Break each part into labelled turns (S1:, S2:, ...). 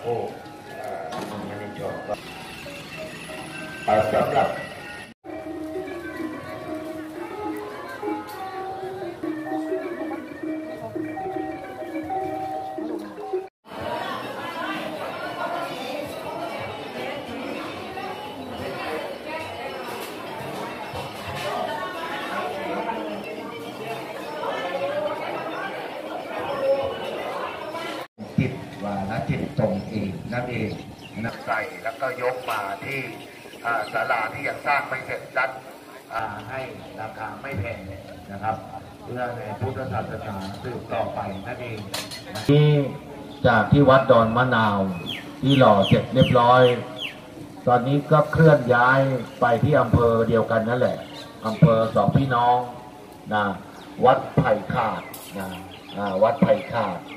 S1: ผู้ไม่ได้ชมก็สำหรับจิตว่านะจิตตรงเองนั่นเองนะใส่แล้วก็ยกมาที่ศาลาที่ยังสร้างไม่เสร็จจัดให้ราคาไม่แพงนะครับเพื่อในพุทธศาสนาสืบต่อไปนั่นเองนี่จากที่วัดดอนมะนาวที่หล่อเสร็จเรียบร้อยตอนนี้ก็เคลื่อนย้ายไปที่อำเภอเดียวกันนั่นแหละอำเภอสองพี่น้องนะวัดไผ่ขาดนะวัดไผ่ขาด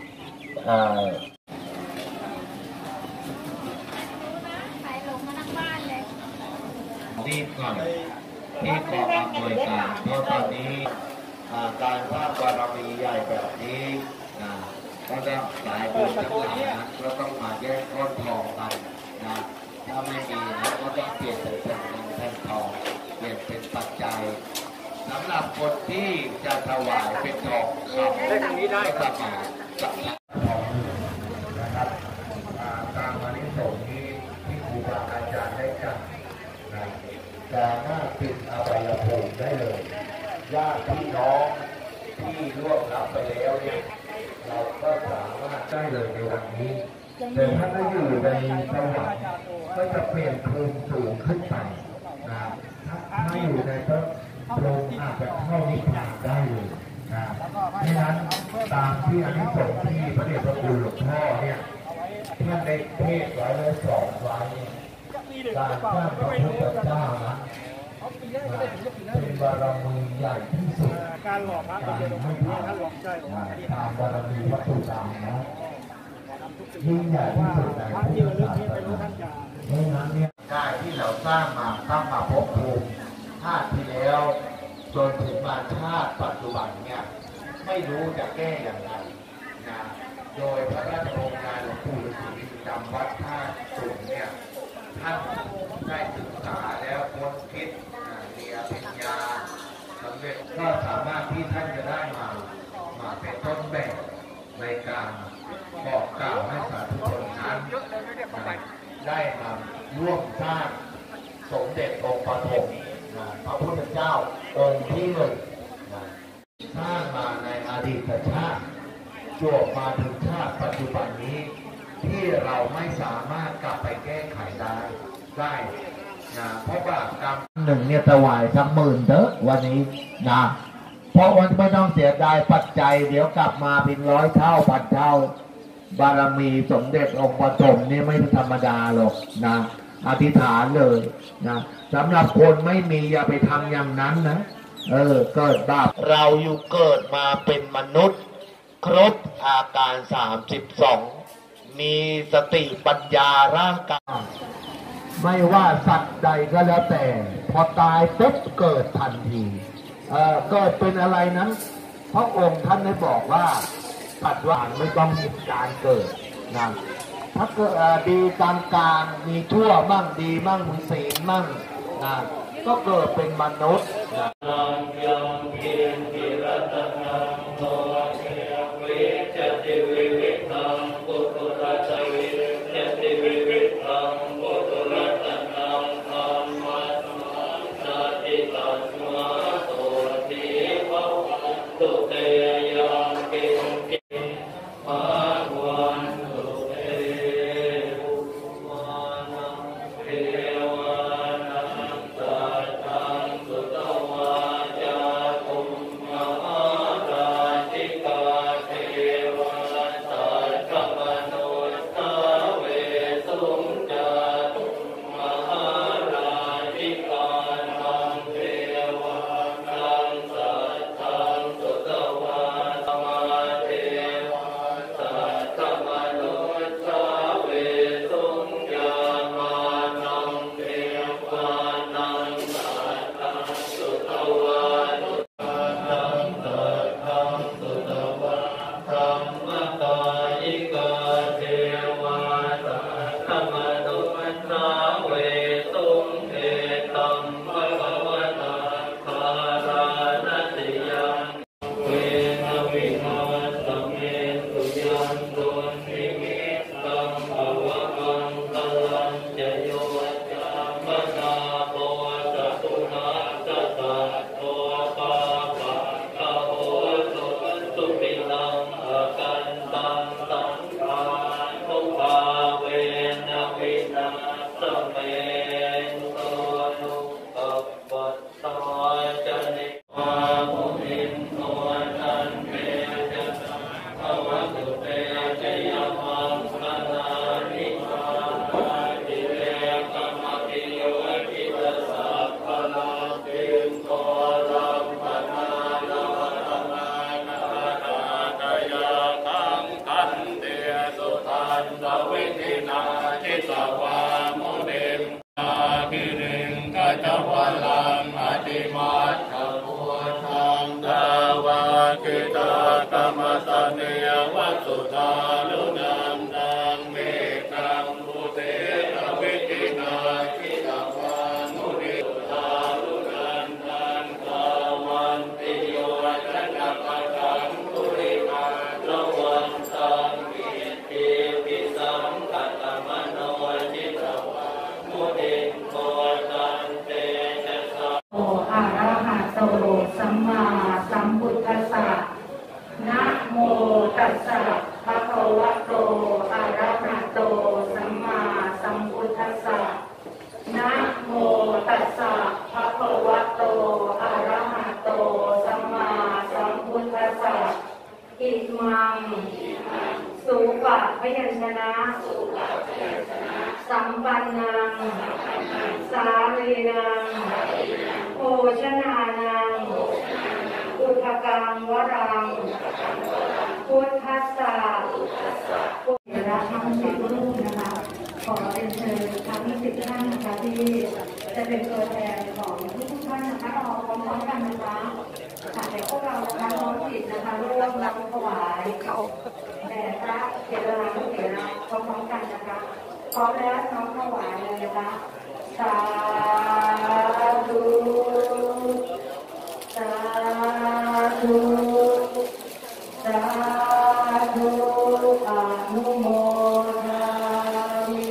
S1: รีบก่อนที่กองอำนวยการเพราะตอนนี้การสร้างบารมีใหญ่แบบนี้ก็จะสายบุญทั้งหลายนะก็ต้องมาแยกก้อนทองกันนะถ้าไม่มีนะก็ต้องเปลี่ยนเป็นเงินแทนทองเปลี่ยนเป็นปัจจัยสำหรับคนที่จะถวายเป็นทองคำได้ตรงนี้ได้ครับกับทองนะครับตามอานิสงส์นี้ที่ครูบาอาจารย์ได้จัดจะน่าติดอวัยภูมิได้เลยญาติพี่น้องที่ร่วมรับไปแล้วเนี่ยเราก็สามารถได้เลยในวันนี้แต่ถ้าไม่อยู่ในสวรรค์ก็จะเปลี่ยนภูมิสูงขึ้นไปนะถ้าอยู่ในพระพรหมอาจจะเข้านิพพานได้เลยนะเพราะฉะนั้นตามที่อานิสงส์ที่พระเดชพระคุณหลวงพ่อเนี่ยท่านได้เทศไว้และสอนไว้การสร้างพระพุทธเจ้านะเป็นบารมีใหญ่ที่สุดการหล่อพระไม่ผ่านตามบารมีวัตถุกรรมนะยิ่งใหญ่ที่สุดในพุทธศาสนาเพราะนั้นเนี่ยกายที่เราสร้างมาตั้งมาภพภูมิชาติที่แล้วจนถึงมาชาติปัจจุบันเนี่ยไม่รู้จะแก้อย่างไรนะโดยพระราชโองการหลวงปู่ฤาษีจำวัดท่าสูงเนี่ยท่านได้ศึกษาแล้วค้นคิดเรียนปัญญาสำเร็จก็สามารถที่ท่านจะได้มาเป็นต้นแบบในการบอกกล่าวให้สาธุชนนั้นได้มาร่วมสร้างสมเด็จองค์ปฐมพระพุทธเจ้าองค์ที่หนึ่งสร้างมาในอดีตชาติจวบมาถึงชาติปัจจุบันนี้ที่เราไม่สามารถกลับไปแก้ไขได้นะเพราะว่ากรรมหนึ่งเนี่ยถวายสัก10,000เถอะวันนี้นะเพราะวันไม่ต้องเสียดายปัจจัยเดี๋ยวกลับมาเป็น100 เท่าพันเท่าบารมีสมเด็จองค์ปฐมนี่ไม่ธรรมดาหรอกนะอธิษฐานเลยนะสำหรับคนไม่มีอย่าไปทำอย่างนั้นนะเกิดบาปเราอยู่เกิดมาเป็นมนุษย์ครบอาการ32มีสติปัญญาร่างกายไม่ว่าสัตว์ใดก็แล้วแต่พอตายปุ๊บเกิดทันทีเกิดเป็นอะไรนั้นพระองค์ท่านได้บอกว่าปัจจุบันไม่ต้องมีการเกิดนะถ้าเกิดดีกลางมีชั่วมั่งดีมั่งมีศีลมั่งนะก็เกิดเป็นมนุษย์นะ
S2: เวทินาทิสวามุนิมนาคิริงกัจจวัลลังอติมัตถะพุทธังดาวาคิตากรรมสเนยวัสสุทาลุนันตังเมตังมุเตตวิทินาทิสวามุนิทาลุนันตังกาวันติโยจันปะทังตุริมาโลวันตังมิติปิสังกัตตมโนจิตวามุนิโกตันเตจะสะ
S3: โออะระหะโตสัมมาสัมพุทธัสสะนะโมตัสสะภะคะวะโตอะระหะโตสัมมาสัมพุทธัสสะนะโมตัสสะภะคะวะโตอะระหะโตสัมมาสัมพุทธัสสะอิมังสุปะพยัญชนะสัมปันนังสาลีนังโภชนานังอุทกังวรังพุทธัสสะปุญญาทั้งสิบรูปนะคะขอเรียนเชิญทั้ง10 ท่านนะคะที่จะเป็นตัวแทนของทุกท่านนะคะเราพร้อมๆกันนะคะค่ะในพวกเรานะคะน้อมจิตนะคะร่วมรับถวายแด่พระเถระนุเถระพร้อมๆกันนะคะพร้อมแล้วน้อมถวายเลยนะคะสาธุสาธุสาธุอนุโมทามิ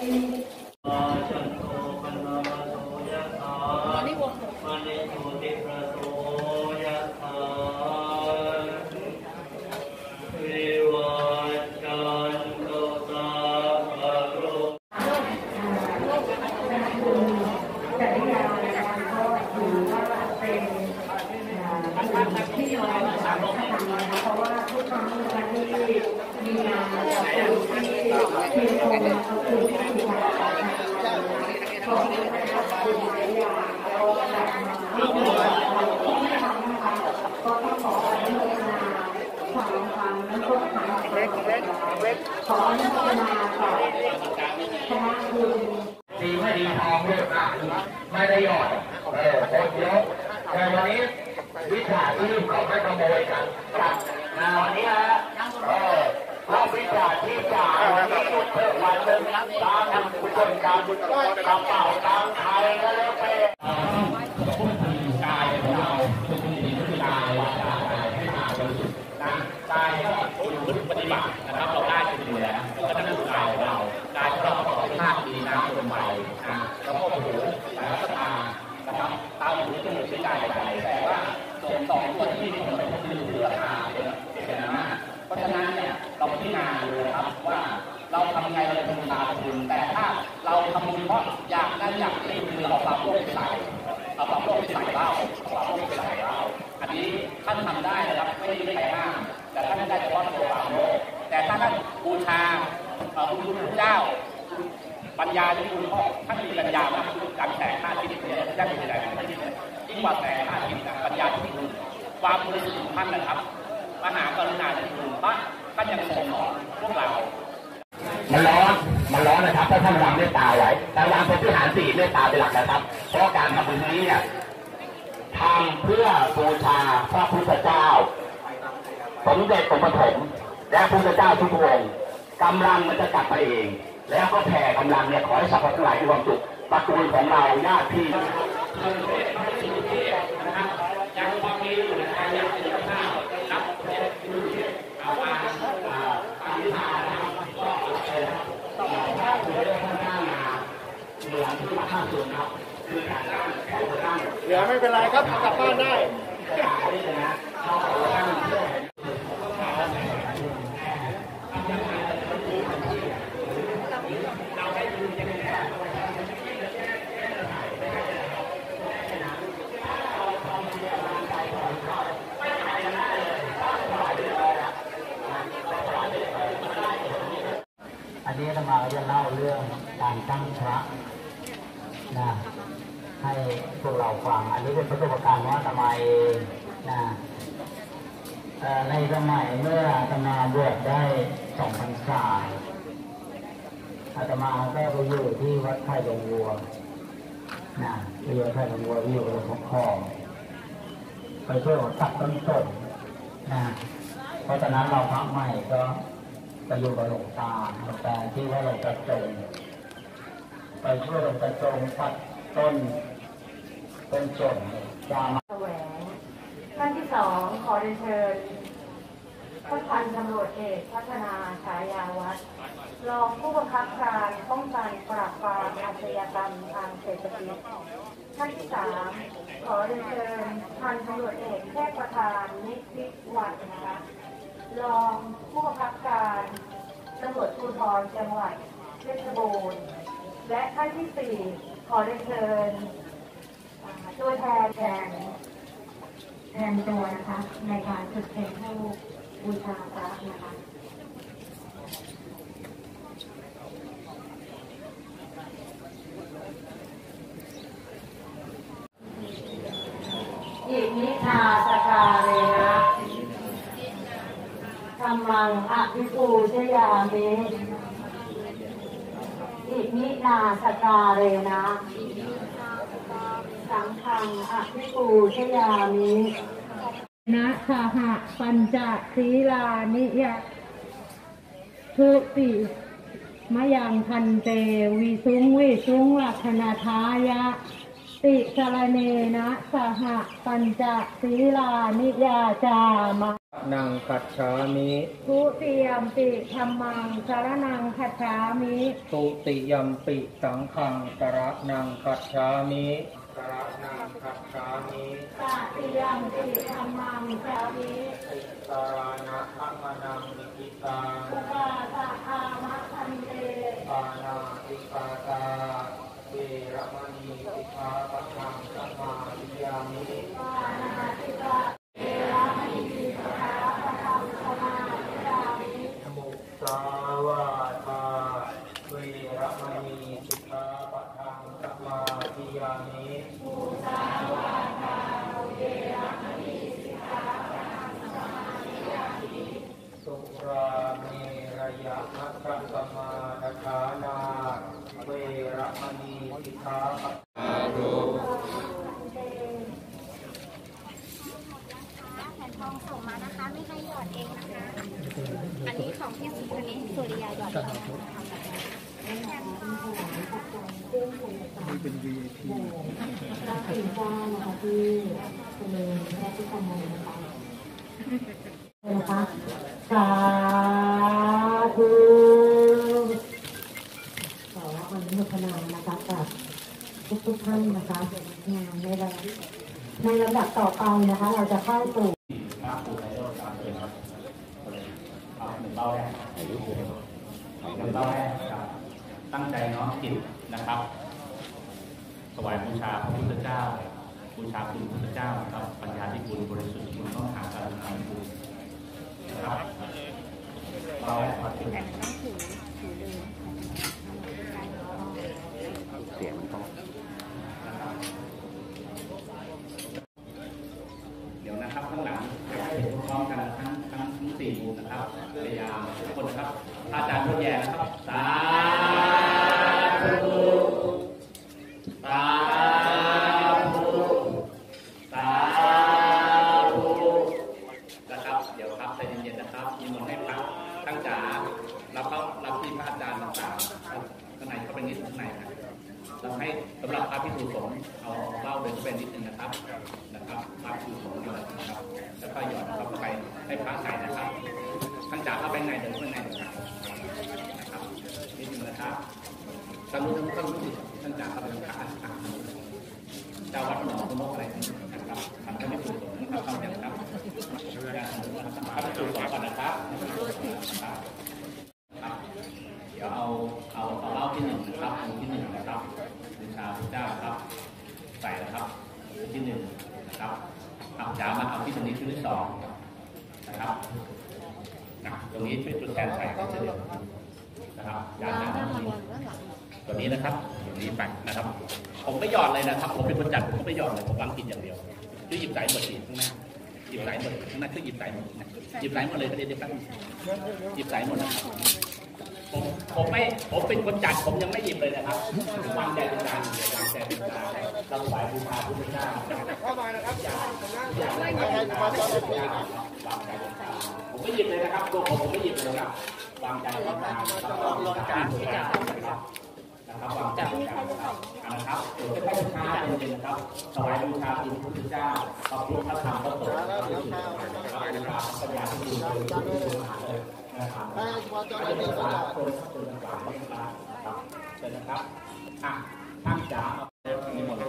S3: ที่เราสามารถทำนะคะเพราะว่าทุกครั้งนะคะที่มีงานขอบคุณที่ทีมงานขอบคุณที่ทีมงานขอบคุณนะคะคุณหลายอย่างเราจัดมาที่มีที่ทำนะคะก็ต้องขออนุโมทนาความนั้นก็ทำขออนุโมทนาต่อคณะคุณ
S1: ดีไม่ดีทองด้วยนะไม่ได้หยอดคนเยอะแต่วันนี้วิชาที่เขาไม่ขโมยกันจากวันนี้ฮะรับวิชาที่จ่ายวันนี้หยุดเพิ่มวันหนึ่งตามทำกุศลการบุญกระเป๋าตามไทยก็แล้วไปกายของเราคือคือกายวาจาใจให้มาบริสุทธิ์นะกายก็ปฏิบัตินะครับเราได้จริงๆแล้วก็จะนั่งกายของเรากายของเราประกอบด้วยธาตุดินน้ำลมไฟนะแล้วก็หูแล้วก็ตานะครับตาหูจมูกลิ้นกายใจแต่ว่าส่วนสองส่วนที่มันเป็นที่เหลือตาเป็นมากเพราะฉะนั้นเนี่ยเราพิจารณาดูครับว่าเราทำไงเราจะทำตาคุณแต่ถ้าเราทำบุญเพราะอยากได้อยากได้คือเราปรับโลกใส่เอาปรับโลกใส่เล่าปรับโลกใส่เล่าอันนี้ท่านทำได้นะครับไม่ได้ใครห้ามแต่ท่านได้เฉพาะตัวปรับโลกแต่ถ้าท่านบูชาคุณพระเจ้าปัญญาที่คุณพ่อท่านมีปัญญามากการแสง5 ทิศเนี่ยท่านมีอะไรท่านมียิ่งกว่าแสง5 ทิศปัญญาที่คุณความบริสุทธิ์ของท่านนะครับมหากรุณาธิคุณพระท่านยังทรงสอนพวกเรามันร้อนนะครับถ้าท่านวางเมตตาไว้แต่วางพรหมวิหาร4เมตตาเป็นหลักนะครับเพราะการทำบุญนี้เนี่ยทำเพื่อบูชาพระพุทธเจ้าสมเด็จองค์ปฐมและพระพุทธเจ้าทุกองค์กำลังมันจะกลับมาเองแล้วก็แผ่กำลังเนี่ยขอให้สรรพสัตว์ทั้งหลายมีความสุขตระกูลของเราญาติพี่นะครับยังพอมีอยู่นะครับยังมีข้าวรับเอามาปฏิภาณนะครับก็ต้องถ้าคุณได้ข้างหน้ามาเหลือที่มาข้างส่วนครับคือการตั้งแถวตั้ง
S2: เหลือไม่เป็นไรครับกลับบ้านได้
S1: เข้าไปตั้งเพื่ออันนี้อาตมาจะเล่าเรื่องการตั้งพระนะให้พวกเราฟังอันนี้เป็นประสบการณ์ว่าอาตมาเองนะในสมัยเมื่ออาตมาบวชได้2 พรรษา
S4: อาตมาได้ไปอยู่ที่วัดไผ่ดงวัวนะไปอยู่ไผ่ดงวัวอยู่กับหลวงพ่อไปช่วยตัดต้นสนนะเพราะฉะนั้นเราพักใหม่ก็ไปอยู่กับหลวงตาที่ว่าหลวงตาจงไปช่วยหลวงตาจงตัดต้นสนยามา
S3: แสวงท่านที่สองขอเรียนเชิญท่านพันตำรวจเอกพัฒนาฉายาวัฒน์รองผู้บังคับการป้องกันปราบปรามอาชญากรรมทางเศรษฐกิจท่านที่สามขอเรียนเชิญพันตำรวจเอกแพทย์ประธานนิติวัฒน์นะคะรองผู้บังคับการตำรวจภูธรจังหวัดเพชรบูรณ์และท่านที่สี่ขอเรียนเชิญตัวแทนตัวนะคะในการจุดเทียนธูปบูชาพระนะคะอิมินาสการเรนะธัมมังอภิปูชยามิอิมินาสการเรนะสังฆังอภิปูชยามินะสหปัญจศีลานิยะทุติมยังพันเตวิสุงลักขณทายะติสรเนนะสหปัญจศีลานิยาจามะ
S4: นังคัจฉามิ
S3: ทุติยมปิธัมมังสรณังคัจฉามิ
S4: ทุติยมปิสังฆังสรณังคัจฉามิสรณังคัจฉามิ
S3: ตติยมปิธัมมังสามิ
S4: ติสรณะธัมมังนิพิตัง
S3: อุปาสะอามะพันเต
S4: ปานาติปาตาเวรมณีสิกขาปะทังสมาธิยามิ
S3: ปานาติปาเวรมณีสิกขาปะทังสมาธิยามิ
S4: มุสาวาทาเวรมณีสิกขาปะทังสมาธิยามิ
S3: มุสาวาทาเวรมณีสิกขาปะทังสมาธิยามิ
S4: สุราเมรยะมัคคัสมาทานาเวรมณีสิกขาปะทัง
S5: แผ่นทองส่งมานะคะไม่ให้หยอดเองนะคะ อันนี้ของพี่สุริยาหยอดเอง
S4: นี่เป็น VIP
S3: ก็ถึงจ้านะคะที่คุณแม่ที่ทำงานนะคะสาธุขออนุโมทนานะคะกับทุกท่านนะคะงานในลำดับต่อไปนะคะเราจะเข้าสู่
S2: ตั้งใจน้อมจิตนะครับถวายบูชาพระพุทธเจ้าบูชาคุณพระพุทธเจ้าครับปัญญาที่คุณบริสุทธิ์คุณต้องหาการทำบุญนะครับเราขอถึงเสียงมันต้องเดี๋ยวนะครับข้างหลังเห็นพร้อมกันทั้ง4มุมนะครับพยายามทุกคนนะครับอาจารย์ทุกแย่นะครับสาธุสาธุสาธุนะครับเดี๋ยวครับใจเย็นๆนะครับมีมนต์ให้พระตั้งจ๋ารับที่พระอาจารย์ต่างๆข้างในเข้าไปนิดข้างในนะเราให้สำหรับพระภิกษุสงฆ์เอาเล่าเดินเข้าไปนิดนึงนะครับพระภิกษุสงฆ์หยอดนะครับแล้วก็หยอดเข้าไปให้พระใส่นะครับตั้งจ๋าเข้าไปในเดินข้างในนะครับนิดนึงนะครับสรุปทั้งท่านจ๋าเข้าไปในพระเจ้าวัดหนองนกอะไรนะครับทำให้ไม่ถูกนะครับทำอย่างครับพระภิกษุสงฆ์ก่อนนะครับเดี๋ยวเอาเล่าที่1นะครับองค์ที่1นะครับบูชาพระเจ้าครับใส่นะครับที่1นะครับจ๋ามาเอาที่ตรงนี้ชุดที่2นะครับตรงนี้เป็นจุดแทนใส่ก็จะเดียวนะครับจ๋าตัวนี้นะครับตัวนี้ไปนะครับผมไม่หยอดเลยนะครับผมเป็นคนจัดผมก็ไม่หยอดเลยผมวางกินอย่างเดียวคือหยิบสายหมดสิข้างหน้าหยิบสายหมดข้างหน้าคือหยิบสายหมดหยิบสายหมดเลยประเดี๋ยวกันหยิบสายหมดนะครับ
S6: ผมเป็นคนจัดผมยังไม่หยิบเลยนะครับวางใจเป็นกลางวางใจเป็นกลางเราไหว้บูชาพระพุทธเจ้าเข้ามานะครับอย่าให้มาจอดรถเองวางใจเป็นกลางผมไม่หยิบเลยนะครับตัวผมไม่หยิบเลยครับวางใจเป็นกลางลองการที่จะนะครับวางใจเป็นกลางนะครับเป็นพระบูชาเป็นนะครับถวายบูชาพระพุทธเจ้าพระพุทธธรรมพระสงฆ์นะครับปัญญาที่ดีนะครับจะเป็นสาคนคนต่างๆนะครับเชิญนะครับท่านจ๋านิมนต์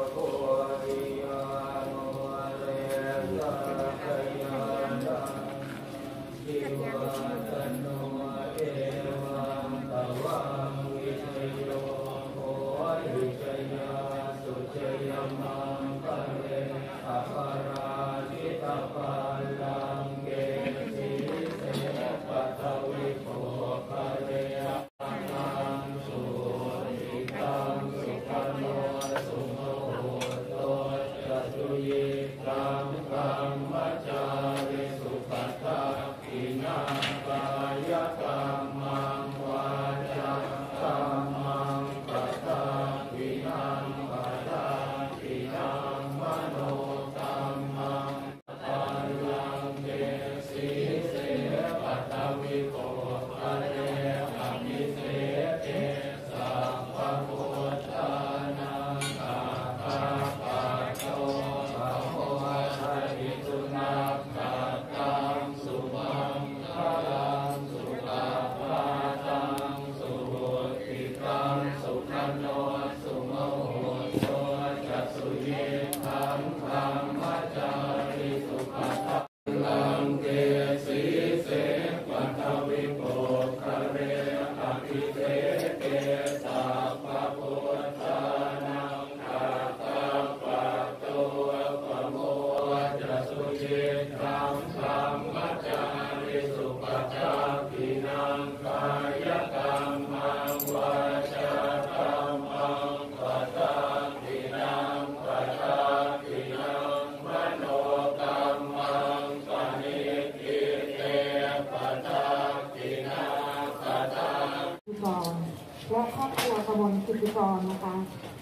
S3: และครอบครัวกมลกิติกรนะคะ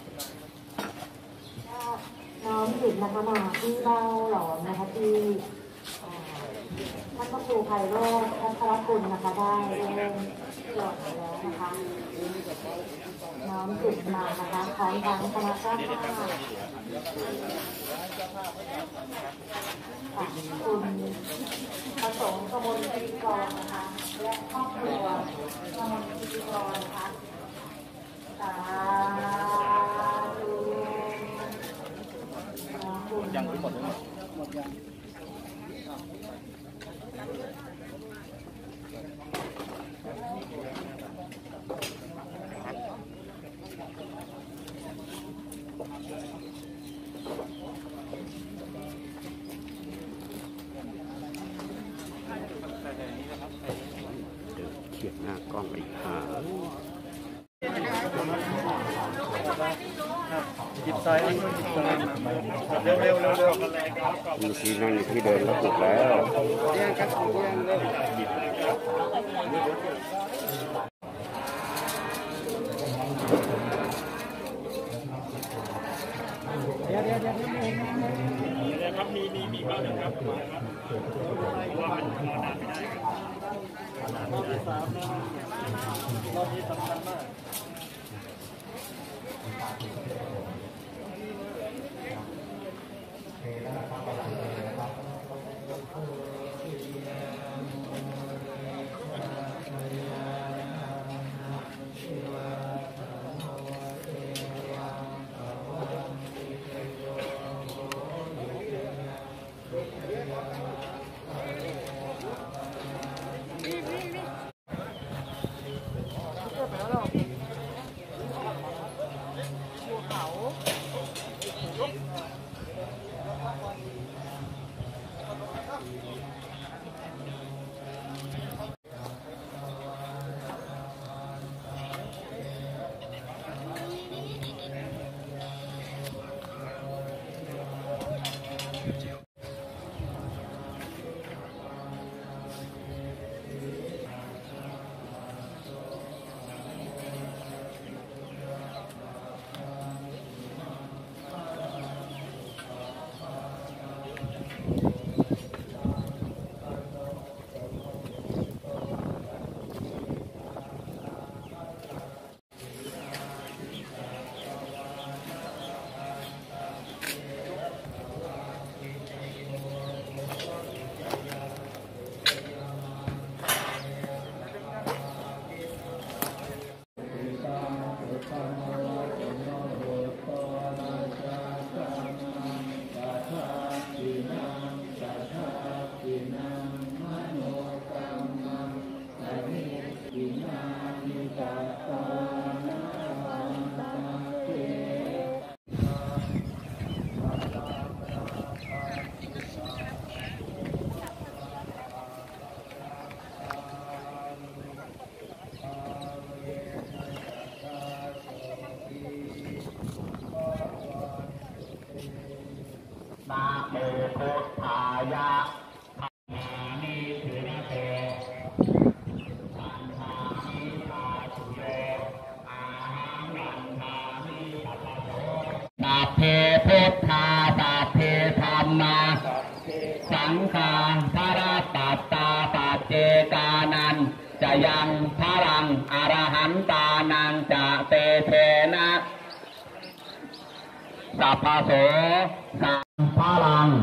S3: น้อมจิตนะคะมาที่เบ้าหลอมนะคะที่ท่านพระครูไพโรจน์พัทรกุลนะคะได้เริ่มหลอดแล้วนะคะน้อมจิตมานะคะพร้อมทั้งคณะเจ้าภาพคุณประสงค์กมลกิติกรนะคะและครอบครัวกมลกิติกรนะคะสาธุ
S6: ยังไม่หมดเลยหมดยัง
S2: เขียนหน้ากล้องอีก
S6: จิบซ้ายเร็ว
S2: มีซีนั่งอยู่ที่เดินแล้วถูกแล้ว
S6: เดี๋ยวครับมีบ้างนะครับว่ามันรอนานไม่ได้รอบที่3นะรอบนี้สำคัญมาก
S4: ตานังจะเตเทนะสัพพโสสัมภารัง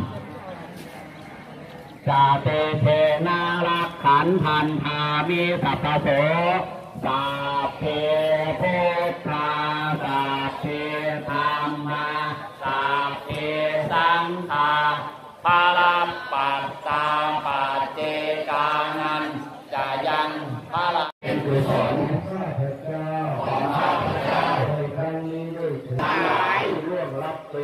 S4: จาเตเทนารักขันธันธามิสัพพโสสัพเพพุทธาสัพเพธัมมาสัพเพสังฆาปารัมปัสสาปัจเจกานันจะยังพระลังเป็นกุศลของข้าพเจ้าในครั้งนี้ด้วยถึงล่วงลับไป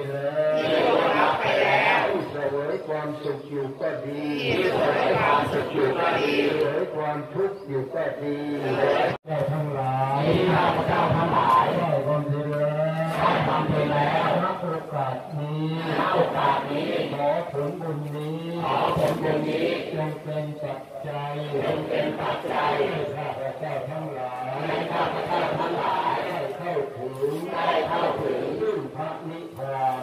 S4: แล้วเสวยความสุขอยู่ก็ดีเสวยความสุขอยู่ก็ดีเสวยความทุกข์อยู่ก็ดีได้ทั้งหลายข้าพเจ้าทั้งหลายได้ความเจริญได้ความเจริญแล้วรับโอกาสนี้ขอผลบุญนี้จงเป็นปัจจัยให้ข้าพเจ้าทั้งหลายได้เข้าถึงซึ่งพระนิพพาน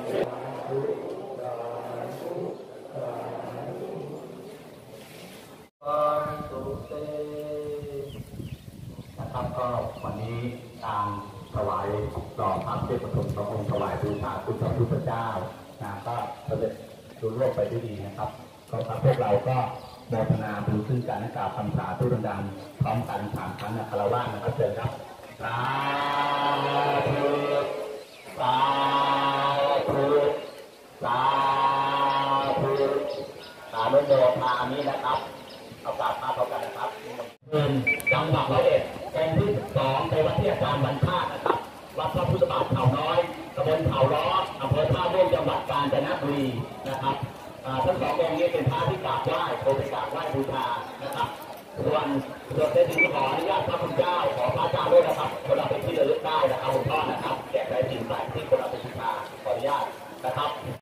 S4: นะครับก็วันนี้การถวายหล่อพระเทพประสงค์พระองค์ถวายบูชาคุณพระพุทธเจ้าก็สำเร็จรุ่ร่วงไปด้วยดีนะครับก็พวกเราก็โมทนาบุญซึ่งการกล่าวคำสาธุดังๆพร้อมกัน3 ครั้งนะคารวะนะครับเชิญครับสาธุสาธุสาธุสาธุโมทนานี้นะครับเอากราบพระเข้ากันนะครับจังหวัด101เป็นที่12ในวัดที่อาจารย์บรรพาสนะครับวัดพระพุทธบาทเขาน้อยตำบลเขาล้ออำเภอท่าม่วงจังหวัดกาญจนบุรีนะครับทั้ง2 องค์นี้เป็นพระที่กราบไหว้โคไปกราบไหว้บูชานะครับส่วนในสิ่งที่ขออนุญาตพระคุณเจ้าขอพระอาจารย์ด้วยนะครับคนเราเป็นที่ระลึกได้นะครับคุณพ่อนะครับแจกใจสิ่งใส่ที่